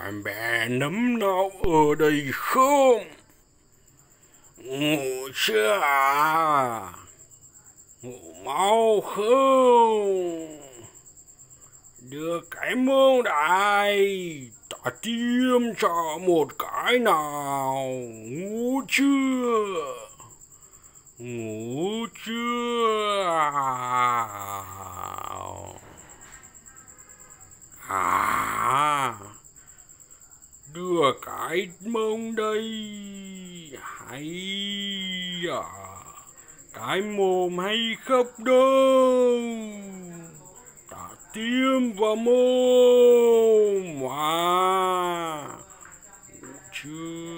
Mẹ nấm nào ở đây không? Ngủ chưa à? Ngủ mau không? Đưa cái mông đại, ta tiêm cho một cái nào. Ngủ chưa? Ngủ chưa? À, đưa cái mông đây. Hay à, cái mồm hay khóc đâu, ta tiêm vào mồm mà. Chưa.